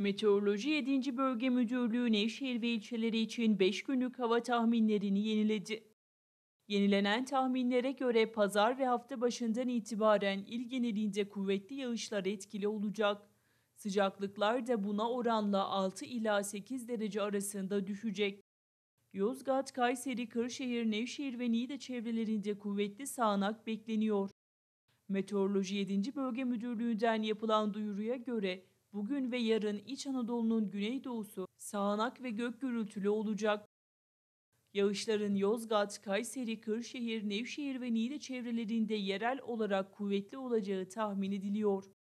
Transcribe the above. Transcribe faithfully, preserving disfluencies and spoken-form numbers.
Meteoroloji yedinci Bölge Müdürlüğü Nevşehir ve ilçeleri için beş günlük hava tahminlerini yeniledi. Yenilenen tahminlere göre pazar ve hafta başından itibaren il genelinde kuvvetli yağışlar etkili olacak. Sıcaklıklar da buna oranla altı ila sekiz derece arasında düşecek. Yozgat, Kayseri, Kırşehir, Nevşehir ve Niğde çevrelerinde kuvvetli sağanak bekleniyor. Meteoroloji yedinci Bölge Müdürlüğü'nden yapılan duyuruya göre bugün ve yarın İç Anadolu'nun güneydoğusu sağanak ve gök gürültülü olacak. Yağışların Yozgat, Kayseri, Kırşehir, Nevşehir ve Niğde çevrelerinde yerel olarak kuvvetli olacağı tahmin ediliyor.